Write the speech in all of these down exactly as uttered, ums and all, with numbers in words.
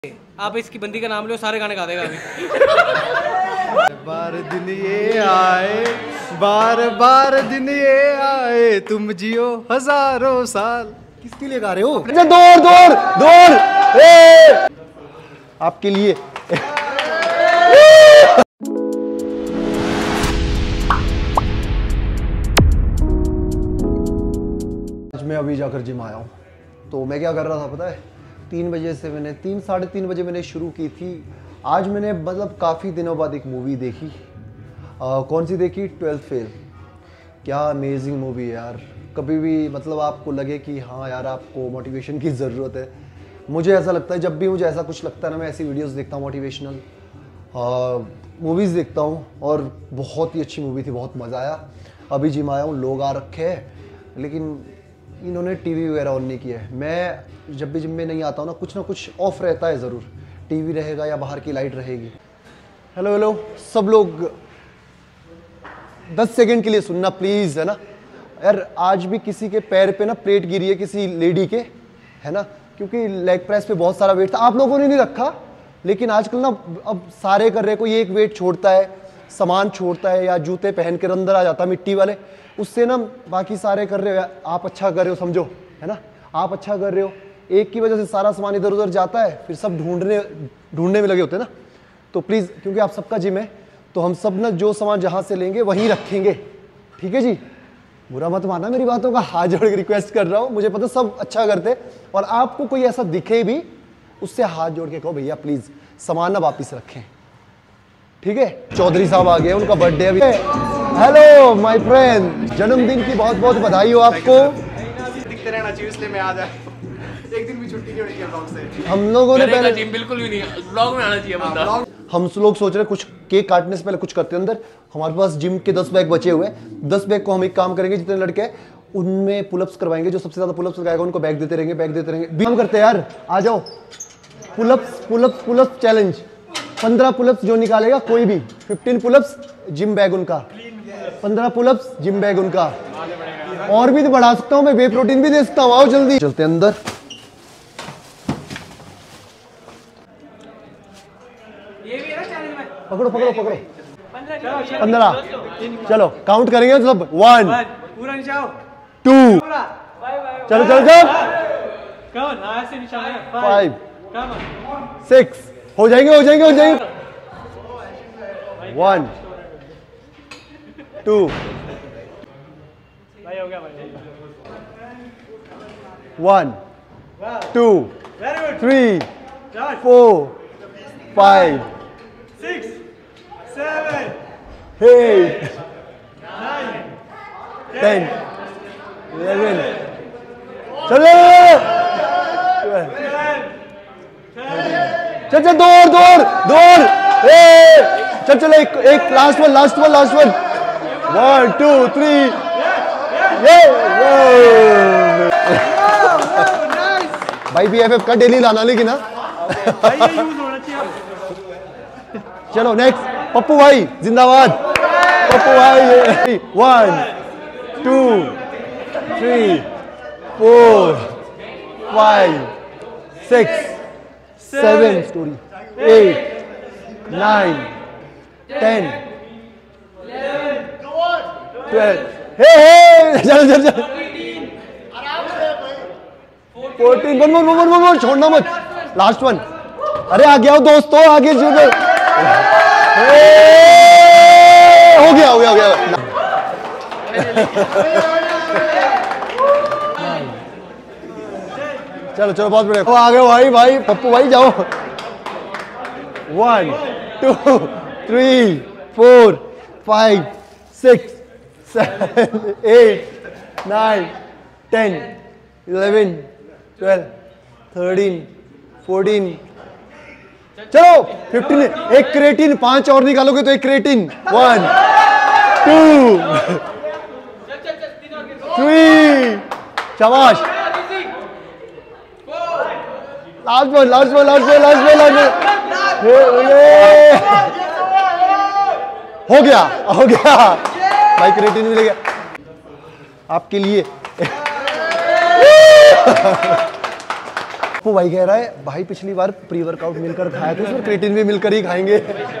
आप इसकी बंदी का नाम लो, सारे गाने गा देगा अभी। बार दिन ये आए, बार बार दिन ये आए, तुम जियो हजारों साल। किसके लिए गा रहे हो? अच्छा दौड़ दौड़ दौड़ ए! आपके लिए। आज मैं अभी जाकर जिम आया हूँ, तो मैं क्या कर रहा था पता है? तीन बजे से मैंने तीन साढ़े तीन बजे मैंने शुरू की थी। आज मैंने मतलब काफ़ी दिनों बाद एक मूवी देखी। आ, कौन सी देखी? Twelfth fail. क्या अमेजिंग मूवी है यार। कभी भी मतलब आपको लगे कि हाँ यार आपको मोटिवेशन की ज़रूरत है, मुझे ऐसा लगता है जब भी मुझे ऐसा कुछ लगता है ना, मैं ऐसी वीडियोस देखता हूँ, मोटिवेशनल मूवीज़ देखता हूँ। और बहुत ही अच्छी मूवी थी, बहुत मज़ा आया। अभी जिम आया हूँ, लोग आ रखे हैं लेकिन इन्होंने टीवी वगैरह ऑन नहीं किया है। मैं जब भी जिम में नहीं आता हूँ ना, कुछ ना कुछ ऑफ रहता है ज़रूर। टीवी रहेगा या बाहर की लाइट रहेगी। हेलो हेलो सब लोग, दस सेकंड के लिए सुनना प्लीज़, है ना यार। आज भी किसी के पैर पे ना प्लेट गिरी है, किसी लेडी के, है ना, क्योंकि लेग प्रेस पे बहुत सारा वेट था। आप लोगों ने नहीं रखा, लेकिन आजकल ना अब सारे कर रहे हैं। कोई एक वेट छोड़ता है, सामान छोड़ता है, या जूते पहन कर अंदर आ जाता है मिट्टी वाले, उससे ना बाकी सारे कर रहे हो। आप अच्छा कर रहे हो समझो, है ना, आप अच्छा कर रहे हो। एक की वजह से सारा सामान इधर उधर जाता है, फिर सब ढूंढने ढूंढने में लगे होते हैं ना। तो प्लीज़, क्योंकि आप सबका जिम है, तो हम सब ना जो सामान जहाँ से लेंगे वहीं रखेंगे, ठीक है जी? बुरा मत मानना मेरी बातों का, हाथ जोड़ के रिक्वेस्ट कर रहा हूँ। मुझे पता सब अच्छा करते, और आपको कोई ऐसा दिखे भी, उससे हाथ जोड़ के कहो भैया प्लीज़ सामान ना वापिस रखें, ठीक है? चौधरी साहब आ गए, उनका बर्थडे अभी। हेलो माय फ्रेंड, जन्मदिन की बहुत बहुत बधाई हो आपको। दिखते रहना चाहिए, इसलिए मैं आ जाए। एक दिन भी छुट्टी नहीं होनी चाहिए ब्लॉग से। हम लोगों ने पहले जिम बिल्कुल भी नहीं, ब्लॉग में आना चाहिए बंदा। हम लोग सोच रहे कुछ केक काटने से पहले कुछ करते हैं अंदर। हमारे पास जिम के दस बैग बचे हुए हैं। दस बैग को हम एक काम करेंगे, जितने लड़के हैं उनमें पुलअप्स करवाएंगे। जो सबसे ज्यादा पुलअप्स लगाएगा उनको बैग देते रहेंगे, बैग देते रहेंगे। काम करते हैं यार, आ जाओ। Pullups pullups pullups challenge. पंद्रह पुलअप्स जो निकालेगा कोई भी, फिफ्टीन पुलअप्स जिम बैग उनका, पंद्रह पुलअप्स जिम बैग उनका। और भी तो बढ़ा सकता हूँ मैं, वे प्रोटीन भी दे सकता हूँ। आओ जल्दी चलते हैं अंदर। पकड़ो पकड़ो पकड़ो, पंद्रह। चलो काउंट करेंगे सब। वन टू, चलो चलो चलो, फाइव सिक्स, हो जाएंगे हो जाएंगे हो जाएंगे। One two, one two three four five Six, seven, eight, nine, ten, eleven, चलो चल चल, दौड़ दौड़ दौड़, चल चल, एक एक last one last one last one, one two three, ये भाई बी एफ एफ का डेली लाना, लेकिन ना चलो नेक्स्ट। पप्पू भाई जिंदाबाद, पप्पू भाई। One two three four five six seven, story eight nine ten twelve, hey hey चल चल चल, fourteen, one one one one one, छोड़ना मत, लास्ट वन। अरे आ गया हो दोस्तों, आगे जुड़ो। हो गया हो गया हो गया। चलो चलो, बहुत बढ़िया, आ गए भाई भाई, पप्पू भाई जाओ। One two three four five six seven eight nine ten eleven twelve thirteen fourteen, चलो फिफ्टीन। एक क्रेटिन, पांच और निकालोगे तो एक क्रेटिन। वन टू थ्री, शाबाश। Last one last one last one last one last one, हो गया हो गया भाई, क्रेटिन मिल गया आपके लिए। वो भाई कह रहा है भाई पिछली बार प्री वर्कआउट मिलकर खाया तो इसमें क्रेटिन भी मिलकर ही खाएंगे।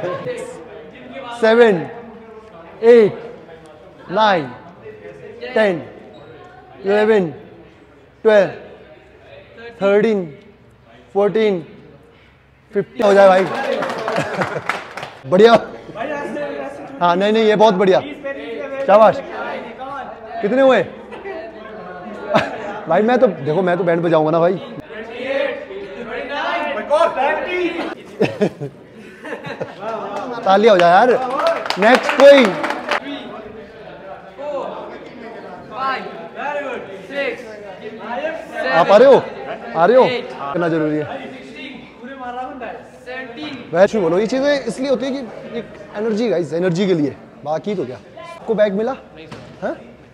Seven, eight, nine, ten, eleven, twelve, thirteen, fourteen, fifteen हो जाए भाई। बढ़िया। हाँ नहीं नहीं ये बहुत बढ़िया, शाबाश। कितने हुए भाई? मैं तो देखो मैं तो बैंड बजाऊंगा ना भाई। तालियां हो जाए यार। नेक्स्ट कोई आप आ रहे हो? आ रहे हो? करना जरूरी है। वैसे बोलो ये चीजें इसलिए होती है कि एक एनर्जी गाइस, एनर्जी के लिए, बाकी तो क्या। आपको बैग मिला? हाँ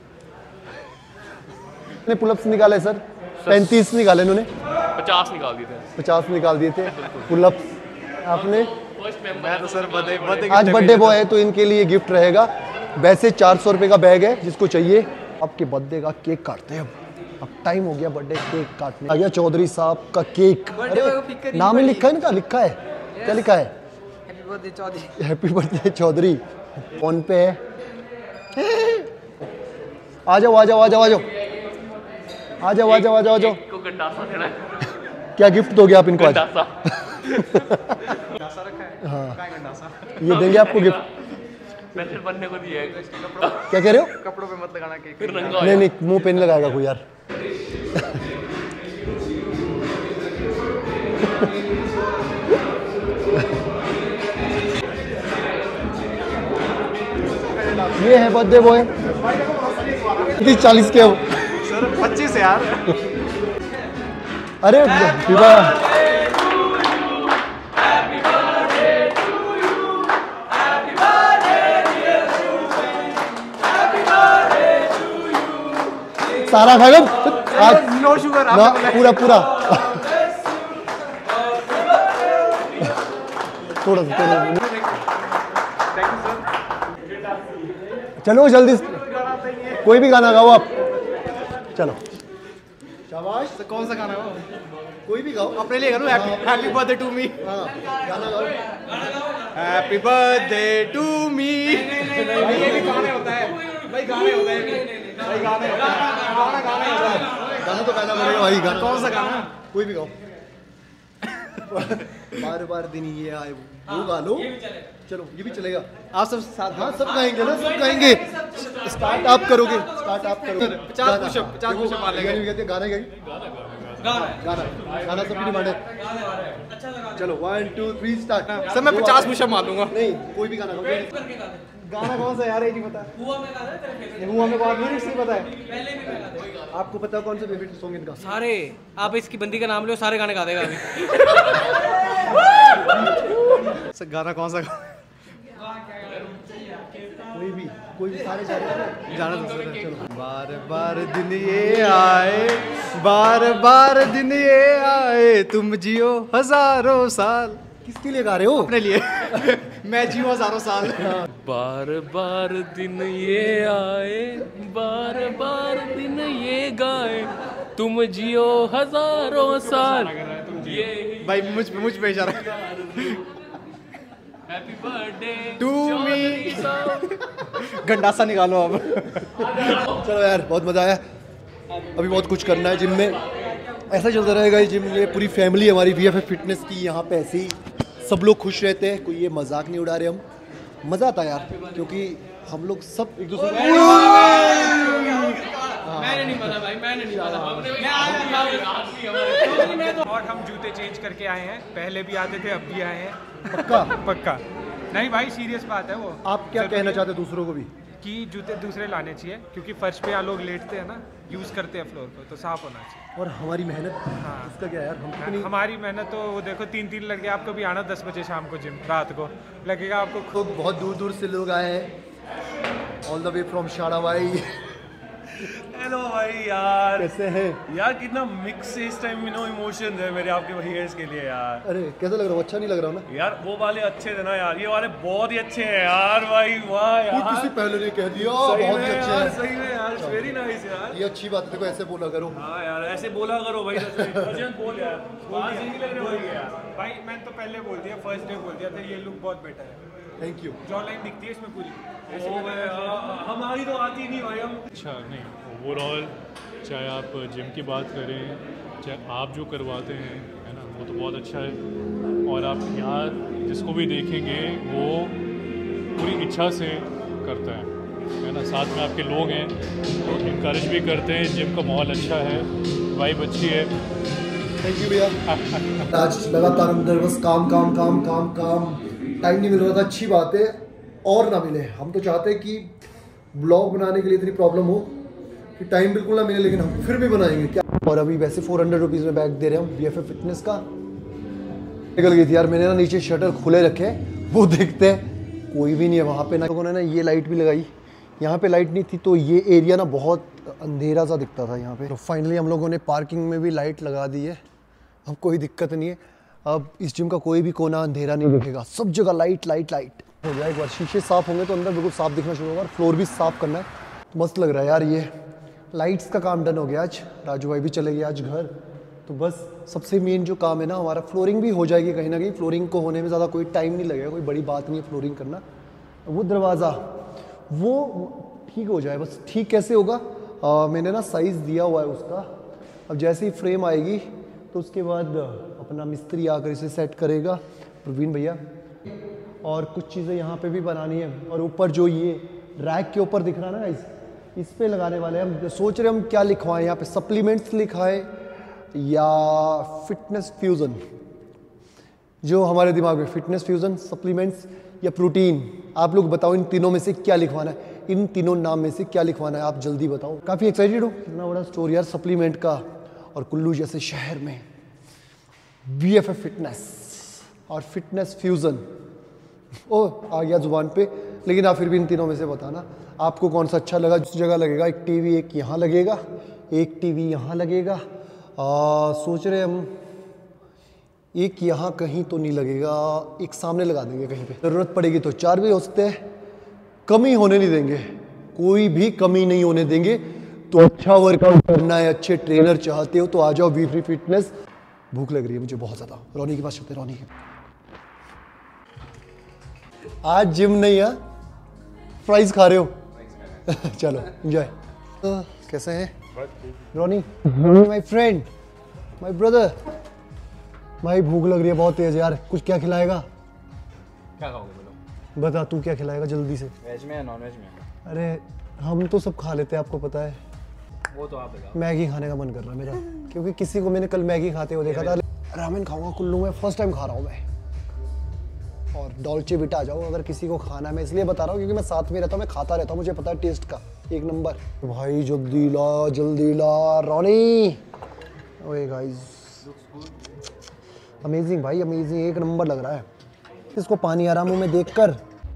ने पुलअप्स निकाले सर, पैंतीस निकाले इन्होंने, पचास निकाल दिए थे। पचास निकाल दिए थे पुलअप्स आपने। मैं तो सर बर्थडे बर्थडे आज बर्थडे बॉय है तो इनके लिए गिफ्ट रहेगा। वैसे चार सौ रुपए का बैग है, जिसको चाहिए। आपके बर्थडे का केक काटते हैं अब। अब टाइम हो गया बर्थडे केक काटने। आ गया चौधरी साहब का केक। अरे नाम ही लिखा है ना, लिखा है क्या? लिखा है happy birthday Chaudhary. Happy birthday Chaudhary. Phone पे है। आ जाओ आ जाओ आ जाओ आ जाओ आ जाओ आ जाओ आ जाओ आ जाओ। को गंडासा देना है। क्या गिफ्ट दोगे आप इनको आज? गंडासा। हाँ ये देंगे आपको गिफ्ट। पैसे बनने को दिया है। क्या कह रहे हो? कपड़ों पे मत लगाना केक। फिर नंगा नहीं नहीं मुंह पे नहीं लगाएगा कोई यार। ये है बर्थडे बॉय। तीस चालीस के हो सर पच्चीस यार। अरे विवाह सारा खा लो आज। नो शुगर ना पूरा पूरा थोड़ा सा थोड़ा। चलो जल्दी कोई भी गाना गाओ आप। चलो शाबाश। तो कौन सा गाना हो? कोई भी गाओ। अपने लिए करूँ हैप्पी बर्थडे टू मी। गाना गाओ। Happy birthday to me. भाई ये भी गाने होता है भाई, गाने होता है भाई, गाने होता है। गाना गाना होता है। गाना तो गाना बनेगा भाई। गाना कौन सा गाना? कोई भी गाओ। बार बार दिन ये आए वो गा लो। चलो ये भी चलेगा। आप सब साथ। हाँ सब गाएंगे ना, सब गाएंगे। स्टार्ट आप करोगे, स्टार्ट आप करोगे। पचास पुशअप पचास पुशअप मार लेंगे। कहते हैं गाना गाएंगे। गाना गाना सबकी डिमांड है। चलो one two three start. Sir मैं पचास पुशअप मार दूंगा। नहीं कोई भी गाना गाओ। गाना कौन सा यार? ये नहीं पता। हुआ में बात नहीं इसलिए पता है। आपको पता है कौन सा फेवरेट सॉन्ग इनका? सारे आप इसकी बंदी का नाम लो, सारे गाने गा देगा अभी। सर गाना कौन सा? कोई भी कोई भी सारे जा रहे हैं। जाना तो सर। चलो। बार बार दिन ये आए, बार बार दिन ये आए, तुम जियो हजारों साल। किसके लिए गा रहे हो? अपने लिए। मैं जियो हजारों साल। बार बार दिन ये आए, बार बार दिन ये गाए, तुम जियो हजारों साल। ये भाई मुझ मुझ पे इशारा। Happy birthday to me. गंडासा निकालो अब। चलो यार बहुत मजा आया। अभी बहुत कुछ करना है जिम में। ऐसा चलता रहेगा ये जिम। ये पूरी फैमिली हमारी वीएफएफ फिटनेस की यहाँ पे ऐसे ही सब लोग खुश रहते हैं। कोई ये मजाक नहीं उड़ा रहे हम। मजा आता है यार क्योंकि हम लोग सब एक दूसरे को। मैंने नहीं पता भाई, मैंने नहीं पता। और हम जूते चेंज करके आए हैं। पहले भी आते थे, अब भी आए हैं। पक्का पक्का नहीं भाई, सीरियस बात है वो। आप क्या कहना चाहते हैं दूसरों को भी? कि जूते दूसरे लाने चाहिए, क्योंकि फर्श पे यहाँ लोग लेटते हैं ना, यूज करते हैं फ्लोर पर, तो साफ होना चाहिए। और हमारी मेहनत हाँ। इसका क्या यार? हम कितनी हमारी मेहनत तो वो देखो, तीन तीन लड़के आपको भी आना दस बजे शाम को जिम, रात को लगेगा आपको। लोग बहुत दूर दूर से लोग आए हैं। All the way from Shadabai. Hello भाई यार, कैसे हैं यार कितना मिक्स इस टाइम नो इमोशंस है मेरे आपके वही है इसके लिए यार। अरे कैसा लग रहा हूँ? अच्छा नहीं लग रहा हूँ ना यार वो वाले अच्छे थे ना यार, ये वाले बहुत ही अच्छे हैं यार भाई, वाह यार। किसी पहले ने कह दिया सही बहुत में ही अच्छे यार, हैं। सही में यार, वेरी नाइस यार। ये अच्छी बात है, देखो ऐसे बोला करो। हाँ यार ऐसे बोला करो भाई, रजन बोल यार, बात सही लग रही है यार। भाई मैंने तो पहले बोल दिया, फर्स्ट डे बोल दिया था ये लुक बहुत बेटर है। Thank you. जॉ लाइन दिखती है इसमें पूरी। ओ भाई, हाँ, हमारी तो आती नहीं भाई हम। अच्छा नहीं, ओवरऑल चाहे आप जिम की बात करें, चाहे आप जो करवाते हैं है ना, वो तो बहुत अच्छा है। और आप यहाँ जिसको भी देखेंगे वो पूरी इच्छा से करता है है ना। साथ में आपके लोग हैं तो इनकरेज भी करते हैं, जिम का माहौल अच्छा है, वाइब अच्छी है। थैंक यू भैया। आज लगातार अंदर बस काम काम काम काम काम, टाइम नहीं मिल रहा था। अच्छी बात है, और ना मिले। हम तो चाहते हैं कि ब्लॉग बनाने के लिए इतनी प्रॉब्लम हो कि टाइम बिल्कुल ना मिले, लेकिन हम फिर भी बनाएंगे क्या। और अभी वैसे फोर हंड्रेड रुपीज़ में बैग दे रहे हैं हम बी एफ एफ फिटनेस का। निकल गई थी यार, मैंने ना नीचे शटर खुले रखे, वो देखते हैं कोई भी नहीं है वहाँ पे ना। लोगों ने ना ये लाइट भी लगाई, यहाँ पे लाइट नहीं थी तो ये एरिया ना बहुत अंधेरा सा दिखता था यहाँ पे। तो फाइनली हम लोगों ने पार्किंग में भी लाइट लगा दी है, अब कोई दिक्कत नहीं है। अब इस जिम का कोई भी कोना अंधेरा नहीं दिखेगा, सब जगह लाइट लाइट लाइट हो जाए। एक बार शीशे साफ होंगे तो अंदर बिल्कुल साफ दिखना शुरू होगा। फ्लोर भी साफ करना है, तो मस्त लग रहा है यार। ये लाइट्स का काम डन हो गया आज, राजू भाई भी चले गए आज घर। तो बस सबसे मेन जो काम है ना हमारा, फ्लोरिंग भी हो जाएगी कहीं ना कहीं। फ्लोरिंग को होने में ज़्यादा कोई टाइम नहीं लगेगा, कोई बड़ी बात नहीं है फ्लोरिंग करना। वो दरवाज़ा वो ठीक हो जाए बस। ठीक कैसे होगा, आ, मैंने ना साइज़ दिया हुआ है उसका। अब जैसे ही फ्रेम आएगी तो उसके बाद अपना मिस्त्री आकर इसे सेट करेगा, प्रवीण भैया। और कुछ चीज़ें यहाँ पे भी बनानी है। और ऊपर जो ये रैक के ऊपर दिख रहा है ना इस इस पे लगाने वाले हैं हम। सोच रहे हम क्या लिखवाएं यहाँ पे, सप्लीमेंट्स लिखाएं या फिटनेस फ्यूज़न। जो हमारे दिमाग में फिटनेस फ्यूज़न, सप्लीमेंट्स या प्रोटीन, आप लोग बताओ इन तीनों में से क्या लिखवाना है। इन तीनों नाम में से क्या लिखवाना है आप जल्दी बताओ। काफ़ी एक्साइटेड हो, इतना बड़ा स्टोर यार सप्लीमेंट का, और कुल्लू जैसे शहर में बी एफ एफ फिटनेस और फिटनेस फ्यूज़न। ओ आ गया जुबान पे। लेकिन आप फिर भी इन तीनों में से बताना आपको कौन सा अच्छा लगा। जिस जगह लगेगा एक टीवी, एक यहाँ लगेगा, एक टीवी यहाँ लगेगा। आ, सोच रहे हम एक यहाँ कहीं तो नहीं लगेगा, एक सामने लगा देंगे कहीं पे। ज़रूरत पड़ेगी तो चार भी हो सकते हैं। कमी होने नहीं देंगे, कोई भी कमी नहीं होने देंगे। तो अच्छा वर्कआउट करना है, अच्छे ट्रेनर चाहते हो तो आ जाओ वी फ्री फिटनेस। भूख लग रही है मुझे बहुत ज़्यादा। रोनी के पास चलते, रोनी के आज जिम नहीं है, फ्राइज खा रहे हो चलो एंजॉय। तो कैसे हैं Ronnie? My friend, my brother. भाई भूख लग रही है बहुत तेज यार, कुछ क्या खिलाएगा? क्या खाओगे बोलो? बता तू क्या खिलाएगा जल्दी से। वेज में या नॉन वेज में? अरे हम तो सब खा लेते हैं, आपको पता है। वो तो आप बताओ। मैगी खाने का मन कर रहा है मेरा, क्योंकि किसी को मैंने कल मैगी खाते हुए देखा था। रामेन खाऊंगा कुल्लू में, फर्स्ट टाइम खा रहा हूँ मैं। और डॉल्चे विटा आ जाओ अगर किसी को खाना है। मैं इसलिए बता रहा हूँ क्योंकि मैं साथ में रहता हूँ, मैं खाता रहता हूँ, मुझे पता है टेस्ट का एक नंबर। भाई जल्दी ला जल्दी ला रोनी। ओए गाइस अमेजिंग भाई, अमेजिंग, एक नंबर लग रहा है। इसको पानी आ रहा मुँह में देखकर,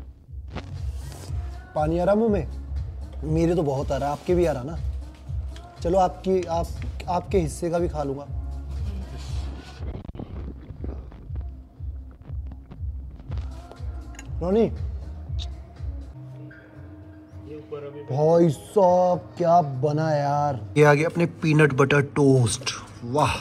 पानी आ रहा मुँह में। मेरे तो बहुत आ रहा है, आपके भी आ रहा ना। चलो आपकी आप आपके हिस्से का भी खा लूँगा। रोनी भाई साहब क्या बना यार। ये आ गया अपने पीनट बटर टोस्ट, वाह।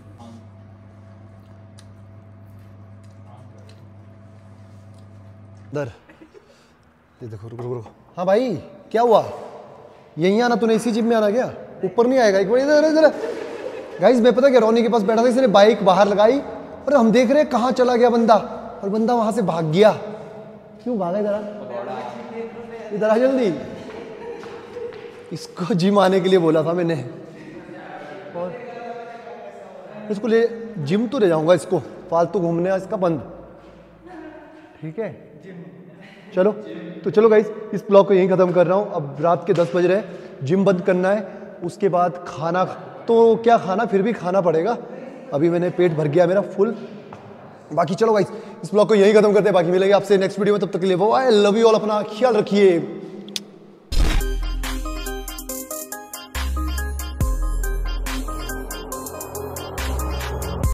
दर ये देखो, रुको रुको। हाँ भाई क्या हुआ? यहीं आना, तूने इसी जिम में आना क्या? ऊपर नहीं आएगा? एक बार इधर इधर। गाइस मैं पता क्या, रोनी के पास बैठा था, इसने बाइक बाहर लगाई और हम देख रहे हैं कहाँ चला गया बंदा, और बंदा वहां से भाग गया। क्यों भागा? इधर इधर आ जल्दी। इसको जिम आने के लिए बोला था मैंने, और इसको ले जिम तो ले जाऊंगा, इसको फालतू घूमने इसका बंद। ठीक है चलो। तो चलो गाइस इस ब्लॉग को यहीं ख़त्म कर रहा हूँ। अब रात के दस बज रहे हैं, जिम बंद करना है, उसके बाद खाना तो क्या खाना, फिर भी खाना पड़ेगा। अभी मैंने पेट भर गया मेरा फुल। बाकी चलो गाइस इस ब्लॉग को यहीं खत्म करते हैं, बाकी मिलेंगे आपसे नेक्स्ट वीडियो में। तब तक के लिए वो आई लव यू ऑल, अपना ख्याल रखिए।